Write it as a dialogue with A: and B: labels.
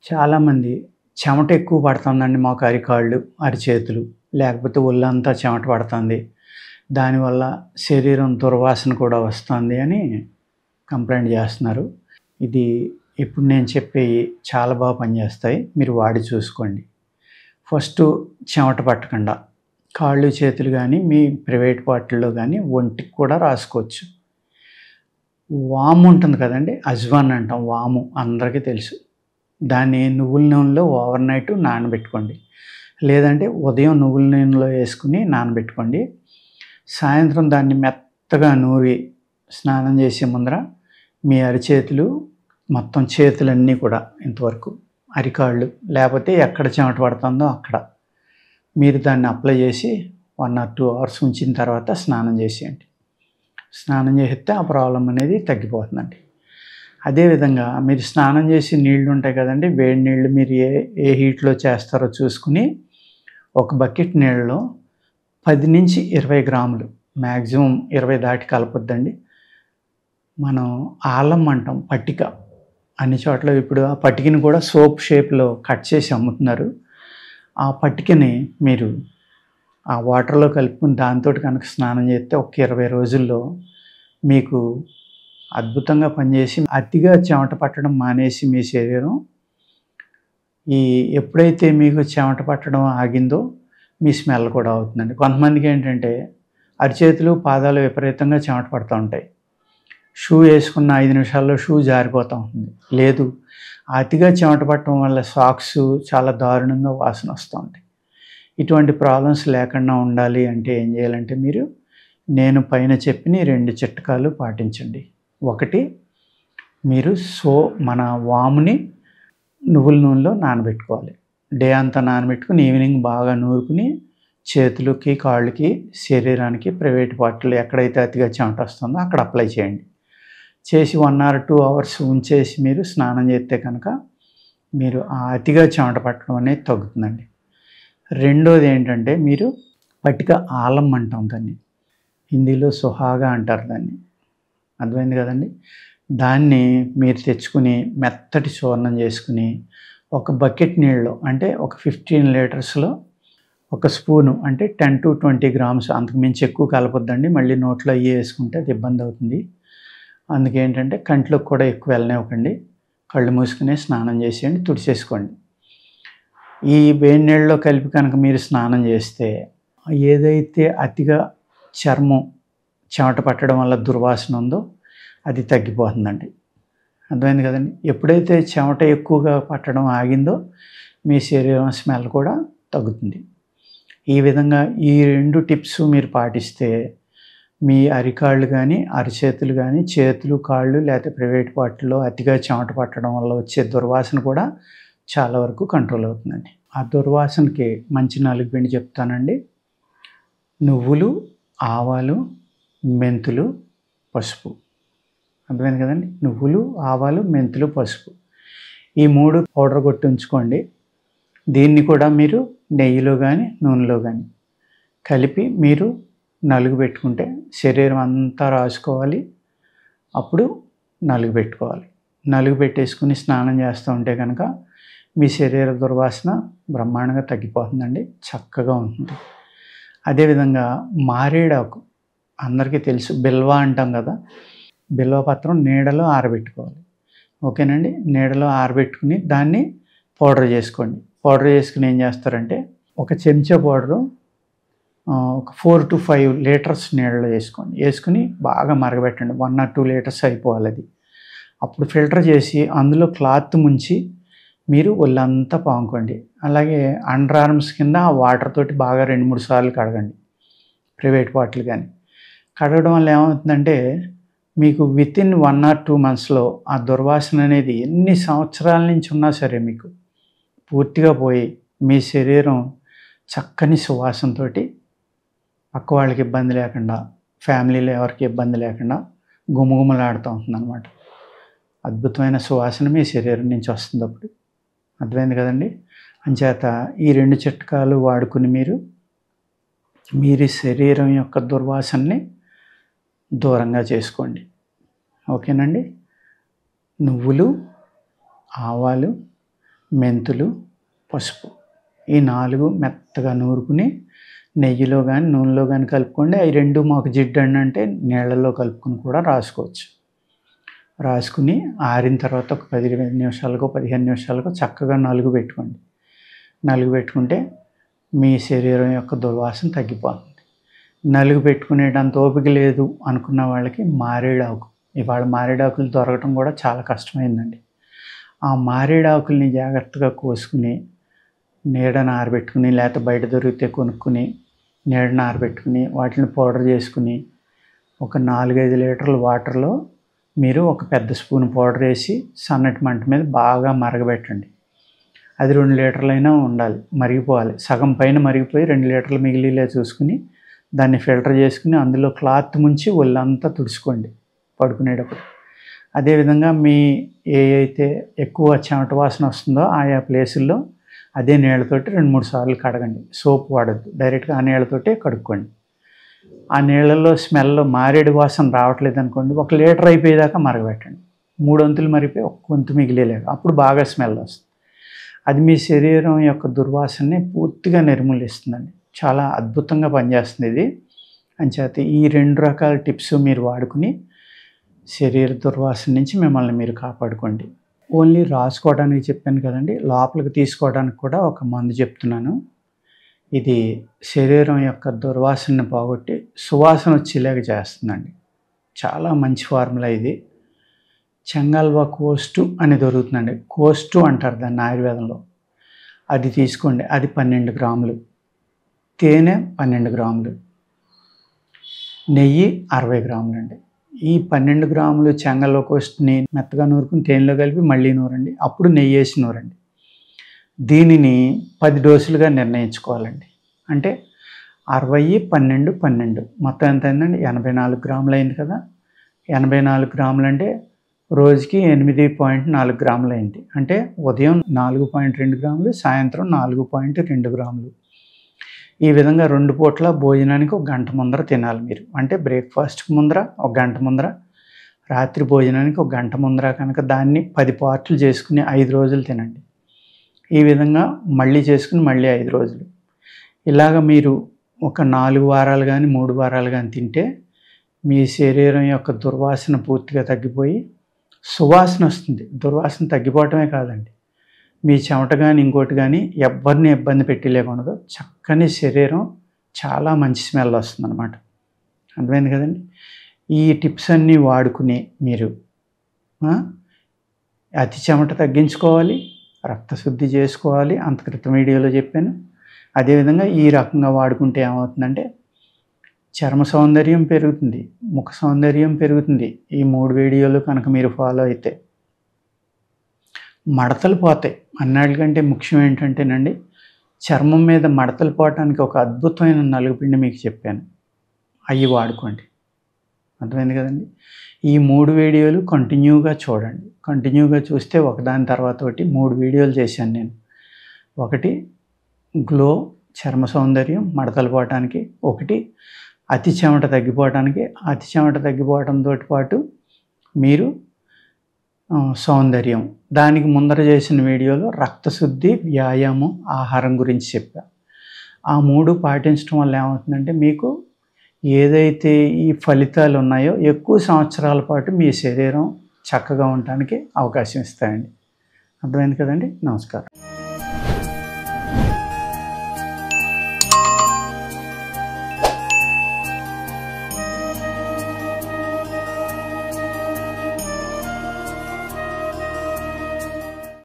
A: చాలామంది చెమట ఎక్కువ పడుతుందండి మాకు అరికాళ్ళు, అరిచేతులు, లేకపోతే ఒళ్ళంతా చెమట పడుతుంది. దానివల్ల శరీరం దుర్వాసన కూడా వస్తుంది అని కంప్లెయింట్ చేస్తున్నారు. ఇది ఇప్పుడు నేను చెప్పేయి చాలా బాగా పనిచేస్తాయి. మీరు వాడి చూసుకోండి. ఫస్టు చెమట పట్టకుండా కాళ్ళు, చేతులు గానీ, మీ ప్రైవేట్ పార్ట్‌లో గానీ ఒంటికి కూడా రాసుకోవచ్చు. వాము ఉంటుంది కదండీ! అజ్వాన్ అంటాం వాము అందరికీ తెలుసు. దాన్ని నువ్వుల నూనెలో ఓవర్ నైట్ నానబెట్టుకోండి. లేదంటే ఉదయం నువ్వుల నూనెలో వేసుకొని నానబెట్టుకోండి. సాయంత్రం దాన్ని మెత్తగా నూరి స్నానం చేసే ముందర మీ అరిచేతులు మొత్తం చేతులన్నీ కూడా ఇంతవరకు అరికాళ్ళు లేకపోతే ఎక్కడ చెమట పడుతుందో అక్కడ మీరు దాన్ని అప్లై చేసి 1 or 2 అవర్స్ ఉంచిన తర్వాత స్నానం చేసేయండి. స్నానం చేసేస్తే ఆ ప్రాబ్లం అనేది తగ్గిపోతుందండి. అదేవిధంగా మీరు స్నానం చేసి నీళ్ళు ఉంటాయి కదండీ! వేడి నీళ్ళు మీరు ఏ హీట్‌లో చేస్తారో చూసుకొని ఒక బకెట్ నీళ్ళలో 10-20 గ్రాములు మ్యాక్సిమం 20 దాటి కలపొద్దండి. మనం ఆలం అంటాం పట్టిక. అన్ని చోట్ల ఇప్పుడు ఆ పట్టికని కూడా సోప్ షేప్‌లో కట్ చేసి అమ్ముతున్నారు. ఆ పట్టికని మీరు ఆ వాటర్‌లో కలుపుకొని దాంతోటి కనుక స్నానం చేస్తే ఒక 20 రోజుల్లో మీకు అద్భుతంగా పనిచేసి అతిగా చెమట పట్టడం మానేసి మీ శరీరం ఎప్పుడైతే మీకు చెమట పట్టడం ఆగిందో మీ స్మెల్ కూడా అవుతుందండి. కొంతమందికి ఏంటంటే అరిచేతులు, పాదాలు విపరీతంగా చెమట పడుతూ ఉంటాయి. షూ వేసుకున్న 5 నిమిషాల్లో షూ జారిపోతూ ఉంటుంది. లేదు అతిగా చెమట పట్టడం వల్ల సాక్స్ చాలా దారుణంగా వాసన వస్తూ ఉంటాయి. ఇటువంటి ప్రాబ్లమ్స్ లేకుండా ఉండాలి అంటే ఏం చేయాలంటే నేను పైన చెప్పిన 2 చిట్కాలు పాటించండి. ఒకటి మీరు మన వాముని నువ్వుల నూనెలో నానబెట్టుకోవాలి. డే అంతా నానబెట్టుకుని ఈవినింగ్ బాగా నూరుకుని చేతులకి, కాళ్ళకి, శరీరానికి ప్రైవేట్ పార్ట్‌లో ఎక్కడైతే అతిగా చెమట వస్తుందో అక్కడ అప్లై చేయండి. చేసి 1 or 2 అవర్స్ ఉంచేసి మీరు స్నానం చేస్తే కనుక మీరు ఆ అతిగా చెమట పట్టడం అనేది తగ్గుతుందండి. రెండోది ఏంటంటే మీరు పట్టిక ఆలం అంటాం దాన్ని. హిందీలో సుహాగా అంటారు దాన్ని. అర్థమైంది కదండీ! దాన్ని మీరు తెచ్చుకుని మెత్తటి చూర్ణం చేసుకుని ఒక బకెట్ నీళ్ళలో అంటే ఒక 15 లీటర్స్‌లో ఒక స్పూను అంటే 10-20 గ్రామ్స్ అంతకు మించి ఎక్కువ కలపొద్దండి. మళ్ళీ నోట్లో వేసుకుంటే అది ఇబ్బంది అవుతుంది. అందుకేంటంటే కంట్లోకి కూడా ఎక్కువ వెళ్ళనివ్వకండి. కళ్ళు మూసుకుని స్నానం చేసేయండి, తుడిచేసుకోండి. ఈ వేడి నీళ్ళలో కలిపి కనుక మీరు స్నానం చేస్తే ఏదైతే అతిగా చర్మం చెమట పట్టడం వల్ల దుర్వాసన ఉందో అది తగ్గిపోతుందండి. అర్థమైంది కదండీ! ఎప్పుడైతే చెమట ఎక్కువగా పట్టడం ఆగిందో మీ శరీరం స్మెల్ కూడా తగ్గుతుంది. ఈ విధంగా ఈ 2 టిప్స్ మీరు పాటిస్తే మీ అరికాళ్ళు కానీ, అరిచేతులు కానీ, చేతులు, కాళ్ళు లేకపోతే ప్రైవేట్ పార్ట్‌లో అతిగా చెమట పట్టడం వల్ల వచ్చే దుర్వాసన కూడా చాలా వరకు కంట్రోల్ అవుతుందండి. ఆ దుర్వాసనకి మంచి నలుగుపిండి చెప్తానండి. నువ్వులు, ఆవాలు, మెంతులు, పసుపు. అర్థమైంది కదండీ! నువ్వులు, ఆవాలు, మెంతులు, పసుపు. ఈ 3 పౌడర్ కొట్టి ఉంచుకోండి. దీన్ని కూడా మీరు నెయ్యిలో కానీ, నూనెలో కానీ కలిపి మీరు నలుగు పెట్టుకుంటే శరీరం అంతా రాసుకోవాలి. అప్పుడు నలుగు పెట్టుకోవాలి. నలుగు పెట్టేసుకుని స్నానం చేస్తూ ఉంటే కనుక మీ శరీర దుర్వాసన బ్రహ్మాండంగా తగ్గిపోతుందండి. చక్కగా ఉంటుంది. అదేవిధంగా మారేడాకు అందరికీ తెలుసు. బిల్వ అంటాం కదా! బిల్వపత్రం నీడలో ఆరబెట్టుకోవాలి. ఓకేనండి. నీడలో ఆరబెట్టుకుని దాన్ని పౌడర్ చేసుకోండి. పౌడర్ చేసుకుని ఏం చేస్తారంటే ఒక చెంచా పౌడరు ఒక 4-5 లీటర్స్ నీళ్ళలో వేసుకోండి. వేసుకుని బాగా మరగబెట్టండి. 1 or 2 లీటర్స్ అయిపోవాలి అది. అప్పుడు ఫిల్టర్ చేసి అందులో క్లాత్ ముంచి మీరు ఒళ్ళంతా పాముకోండి. అలాగే అండర్ ఆర్మ్స్ కింద ఆ వాటర్ తోటి బాగా 2-3 సార్లు కడగండి. ప్రైవేట్ పార్ట్‌లు కానీ. కడగడం వల్ల ఏమవుతుందంటే మీకు వితిన్ 1 or 2 మంత్స్‌లో ఆ దుర్వాసన అనేది ఎన్ని సంవత్సరాల నుంచి ఉన్నా సరే మీకు పూర్తిగా పోయి మీ శరీరం చక్కని సువాసనతోటి పక్క వాళ్ళకి ఇబ్బంది లేకుండా, ఫ్యామిలీలో ఎవరికి ఇబ్బంది లేకుండా గుమగుమలాడుతూ ఉంటుందన్నమాట. అద్భుతమైన సువాసన మీ శరీరం నుంచి వస్తుంది అప్పుడు. అర్థమైంది కదండీ! అంచేత ఈ 2 చిట్కాలు వాడుకుని మీరు శరీరం యొక్క దుర్వాసనని దూరంగా చేసుకోండి. ఓకేనండి. నువ్వులు, ఆవాలు, మెంతులు, పసుపు ఈ 4 మెత్తగా నూరుకుని నెయ్యిలో కానీ నూనెలో కానీ కలుపుకోండి. అవి 2 మాకు జిడ్డండి అంటే నీళ్ళల్లో కలుపుకొని కూడా రాసుకోవచ్చు. రాసుకుని ఆరిన తర్వాత ఒక 15 నిమిషాలకో 15 నిమిషాలకో చక్కగా నలుగు పెట్టుకోండి. నలుగు పెట్టుకుంటే మీ శరీరం యొక్క దుర్వాసన తగ్గిపోతుంది. నలుగు పెట్టుకునేటంత ఓపిక లేదు అనుకున్న వాళ్ళకి మారేడాకు, ఇవాళ మారేడాకులు దొరకటం కూడా చాలా కష్టమైందండి. ఆ మారేడాకుల్ని జాగ్రత్తగా కోసుకుని నీడన ఆరబెట్టుకుని, లేకపోతే బయట దొరికితే కొనుక్కుని నీడన ఆరబెట్టుకుని వాటిని పౌడర్ చేసుకుని ఒక 4-5 లీటర్ల వాటర్లో మీరు ఒక పెద్ద స్పూన్ పౌడర్ వేసి సన్నటి మంట మీద బాగా మరగబెట్టండి. అది 2 లీటర్లైనా ఉండాలి, మరిగిపోవాలి. సగం పైన మరిగిపోయి 2 లీటర్లు మిగిలిలే చూసుకుని దాన్ని ఫిల్టర్ చేసుకుని అందులో క్లాత్ ముంచి ఒళ్ళంతా తుడుచుకోండి పడుకునేటప్పుడు. అదేవిధంగా మీ అయితే ఎక్కువ చెమట వాసన వస్తుందో ఆయా ప్లేసుల్లో అదే నీళ్ళతోటి 2-3 సార్లు కడగండి. సోప్ వాడద్దు, డైరెక్ట్గా ఆ నీళ్ళతోటే కడుక్కోండి. ఆ నీళ్ళల్లో స్మెల్ మారేడు వాసన రావట్లేదు అనుకోండి, 1 లీటర్ అయిపోయేదాకా మరగబెట్టండి. 3 వంతులు మరిగిపోయి 1 వంతు మిగిలేలాగా, అప్పుడు బాగా స్మెల్ వస్తుంది. అది మీ శరీరం యొక్క దుర్వాసనని పూర్తిగా నిర్మూలిస్తుందండి. చాలా అద్భుతంగా పనిచేస్తుంది ఇది. అంచేత ఈ 2 రకాల టిప్స్ మీరు వాడుకుని శరీర దుర్వాసన నుంచి మిమ్మల్ని మీరు కాపాడుకోండి. ఓన్లీ రాసుకోవడానికి చెప్పాను కదండి, లోపలికి తీసుకోవడానికి కూడా ఒక మందు చెప్తున్నాను. ఇది శరీరం యొక్క దుర్వాసనని పోగొట్టి సువాసన వచ్చేలాగా చేస్తుందండి. చాలా మంచి ఫార్ములా ఇది. చెంగల్వా కోస్టు అని దొరుకుతుందండి. కోస్టు అంటారు దాన్ని ఆయుర్వేదంలో. అది తీసుకోండి. అది 12 గ్రాములు. తేనె 12 గ్రాములు. నెయ్యి 60 గ్రాములండి. ఈ 12 గ్రాములు చెంగల్వా కోస్ట్ని మెత్తగా నూరుకుని తేనెలో కలిపి మళ్ళీ నూరండి. అప్పుడు నెయ్యి వేసి నూరండి. దీనిని 10 డోసులుగా నిర్ణయించుకోవాలండి. అంటే 60, 12, 12 మొత్తం ఎంత అయిందండి? 84 గ్రాములు అయింది కదా. 84 గ్రాములు అంటే రోజుకి 8.4 గ్రాములు అయింది. అంటే ఉదయం 4.2 గ్రాములు, సాయంత్రం 4.2 గ్రాములు. ఈ విధంగా 2 పూట్ల భోజనానికి 1 గంట ముందర తినాలి మీరు. అంటే బ్రేక్ఫాస్ట్కి ముందర 1 గంట ముందర, రాత్రి భోజనానికి 1 గంట ముందర కనుక దాన్ని 10 పార్ట్లు చేసుకుని 5 రోజులు తినండి. ఈ విధంగా మళ్ళీ చేసుకుని మళ్ళీ 5 రోజులు. ఇలాగ మీరు ఒక 4 వారాలు కానీ 3 వారాలు కానీ తింటే మీ శరీరం యొక్క దుర్వాసన పూర్తిగా తగ్గిపోయి సువాసన వస్తుంది. దుర్వాసన తగ్గిపోవటమే కాదండి, మీ చెమట కానీ ఇంకోటి కానీ ఎవరిని ఇబ్బంది పెట్టలేకుండా చక్కని శరీరం చాలా మంచి స్మెల్ వస్తుందన్నమాట. అర్థమైంది కదండి. ఈ టిప్స్ అన్నీ వాడుకుని మీరు అతి చెమట తగ్గించుకోవాలి, రక్తశుద్ధి చేసుకోవాలి. అంత క్రితం వీడియోలో చెప్పాను. అదేవిధంగా ఈ రకంగా వాడుకుంటే ఏమవుతుందంటే చర్మ సౌందర్యం పెరుగుతుంది, ముఖ సౌందర్యం పెరుగుతుంది. ఈ 3 వీడియోలు కనుక మీరు ఫాలో అయితే మడతలు పోతాయి. అన్నిటికంటే ముఖ్యం ఏంటంటేనండి, చర్మం మీద మడతలు పోవటానికి ఒక అద్భుతమైన నలుగుపిండి మీకు చెప్పాను, అవి వాడుకోండి. అర్థమైంది కదండి. ఈ 3 వీడియోలు కంటిన్యూగా చూడండి. కంటిన్యూగా చూస్తే ఒకదాని తర్వాత ఒకటి 3 వీడియోలు చేశాను నేను. ఒకటి గ్లో, చర్మ సౌందర్యం, మడతలు పోవటానికి. ఒకటి అతి చెమట తగ్గిపోవటానికి. అతి చెమట తగ్గిపోవడంతో పాటు మీరు సౌందర్యం. దానికి ముందర చేసిన వీడియోలో రక్తశుద్ధి, వ్యాయామం, ఆహారం గురించి చెప్పా. ఆ 3 పాటించడం వల్ల ఏమవుతుందంటే మీకు ఏదైతే ఈ ఫలితాలు ఉన్నాయో ఎక్కువ సంవత్సరాల పాటు మీ శరీరం చక్కగా ఉండటానికి అవకాశం ఇస్తాయండి. అర్థమైంది కదండి. నమస్కారం.